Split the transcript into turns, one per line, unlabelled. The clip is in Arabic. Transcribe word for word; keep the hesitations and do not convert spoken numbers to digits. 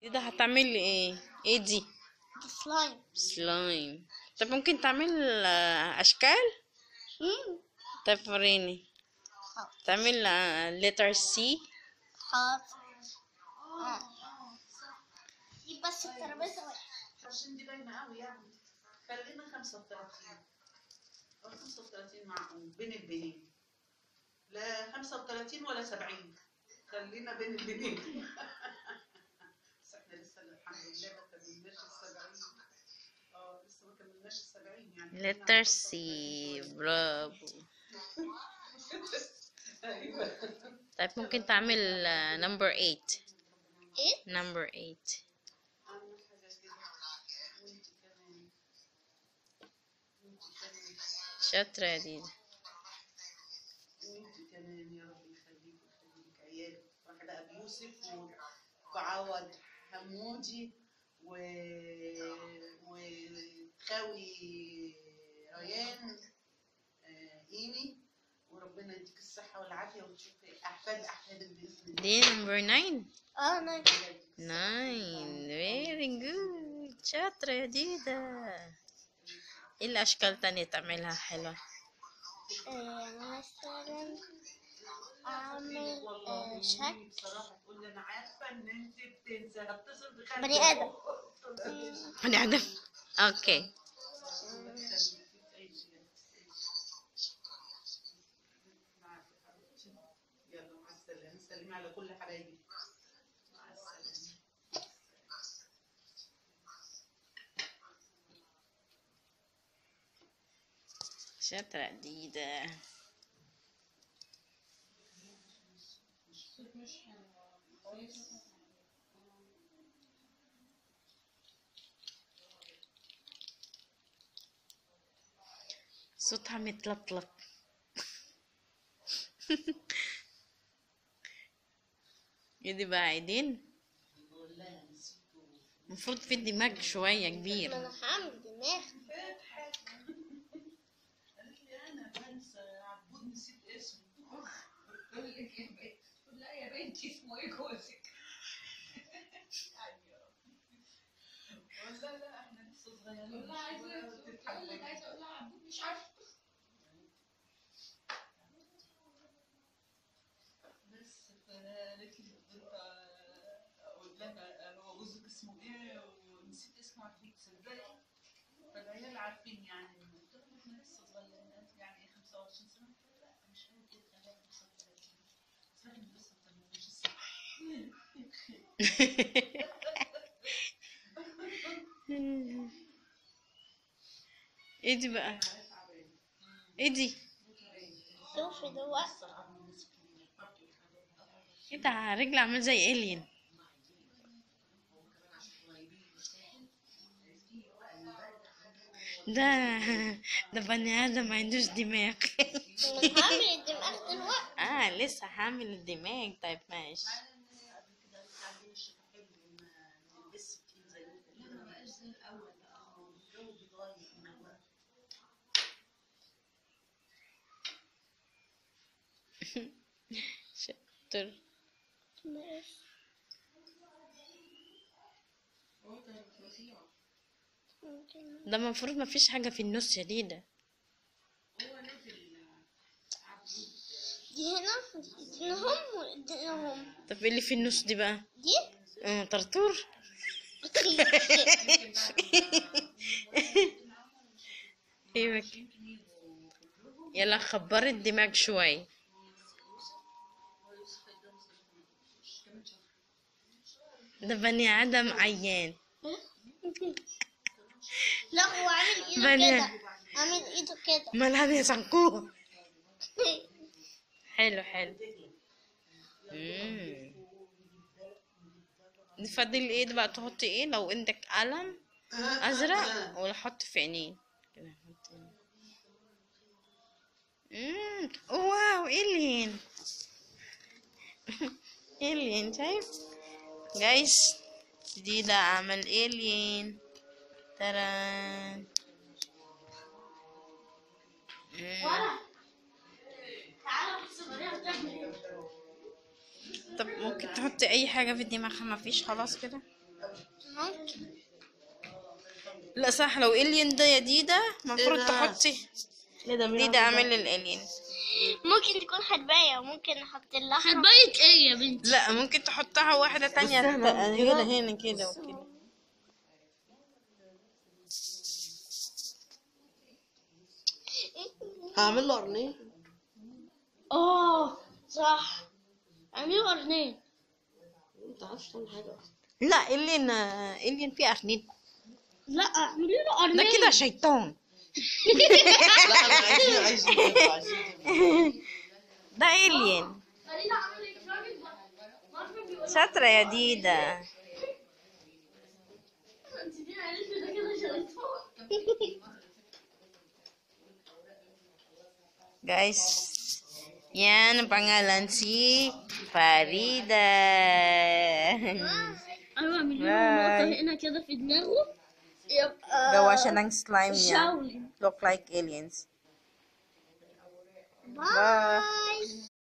ده هتعمل ايه؟ ايه دي؟
سلايم.
سلايم. طب ممكن تعمل آه، اشكال؟
امم
طب وريني. تعمل letter C.
حاضر. آه. دي بس الترابيزه واحد
عشان دي باينه قوي يعني. خلينا خمسة وثلاثين او خمسة وثلاثين معقول بين البنين. لا خمسة وثلاثين ولا سبعين، خلينا بين البنين. بس احنا لسه الحمد لله ما كملناش السبعين. اه لسه ما كملناش السبعين يعني.
letter C. برافو.
ايوه.
طيب ممكن تعمل آه، number eight.
ايه؟
number eight.
عامل حاجه كده وانت كمان وانت كمان
شاطرة يا دينا.
وانت كمان يا رب يخليك ويخليك عيالك. واحدة أبو يوسف وعوض حمودي و وخاوي ريان آه، إيمي، وربنا يديك الصحة والعافية وتشوفي أحفاد أحفادك بإذن الله.
دي number nine.
اه انا
nine. very good. شاطرة يا ديدا. ايه الاشكال تانية تعملها حلوة؟
آه، مثلا اعمل آه،
والله
شكل
بصراحة تقول لي أنا عارفة إن أنت بتنسى، هتصل بخالتك.
بني ادم.
بني ادم. اوكي.
يلا مع السلامة، سلمي على كل حبايبي. مع السلامة.
شاطرة يا ديدا. صوتها متلطلط. ايدي بقى عيدين. المفروض في دماغ شوية
ما
كبير.
انا هعمل دماغ.
قالت لي أنا بنسى عبود، نسيت اسمه. تقول لك يا بنت، تقول لا يا بنتي اسمه إيه جوزك؟ لا لا احنا لسه صغيرين. والله عايزه تقول لك عايزه اقول لها عبود مش عارفه. بس فقالت لي قلت اقول لها هو جوزك اسمه ايه ونسيت اسمه عبود تصدقي؟ فالعيال عارفين يعني. قلت لهم احنا لسه صغيرين. قالت لي يعني ايه خمسة وعشرين سنه؟ قلت لها لا مش قوي كده، خليها خمسة وثلاثين. بس احنا لسه ما تمناش الصح.
ايه دي بقى؟ ايه دي؟
شوفي دلوقتي.
ايه ده؟ رجل عامل زي الين. ده ده بني ادم ما عندوش دماغ.
انا هعمل الدماغ دلوقتي.
اه لسه هعمل الدماغ. طيب ماشي. شاطر. ده المفروض ما فيش حاجة في النص شديدة.
دي هنا دي هم دي هم
طب ايه اللي في النص دي بقى؟
دي
اه طرطور. ايوه كده. يلا خبري الدماغ شوي. ده بني ادم عيان.
لا هو عامل ايده
بني
كده، عامل ايده كده.
مالها يا زنقوه. حلو حلو. امم نفضل ايه بقى؟ تحطي ايه لو عندك قلم ازرق ولا حط في عينيه كده؟ حط امم واو الين. الين شايف جايز؟ جديدة اعمل الين. ترى طب ممكن تحطي اي حاجة في دماغها؟ ما فيش خلاص كده.
ممكن.
لا صح، لو الين ده يا ديدا المفروض
إيه ده؟
تحطي.
ايه ده؟ مين
ديدا
عامل
اعمل الالين.
ممكن تكون حرباية وممكن نحط لها
حرباية ايه يا بنتي؟
لا ممكن تحطها واحدة تانية.
بس إحنا
ت-
كده.
هنا هنا كده وكده.
هعمل له قرنين.
اه
صح.
اعملوا قرنين.
انت عارفش تعمل حاجه اصلا.
لا الين الين فيه ارنب.
لا اعملوا له
ده
قرنين.
كده شيطان.
لا انا عايزين عايزين نبقى عايزين.
ده الين. شاطرة يا ديدا. Guys, yan ang pangalan si Farida.
ايوه اعمل له
باي.
نقطة هنا كده في دماغه يبقى
Gawa siya ng slime niya.
Shaolin.
Look like aliens.
باي.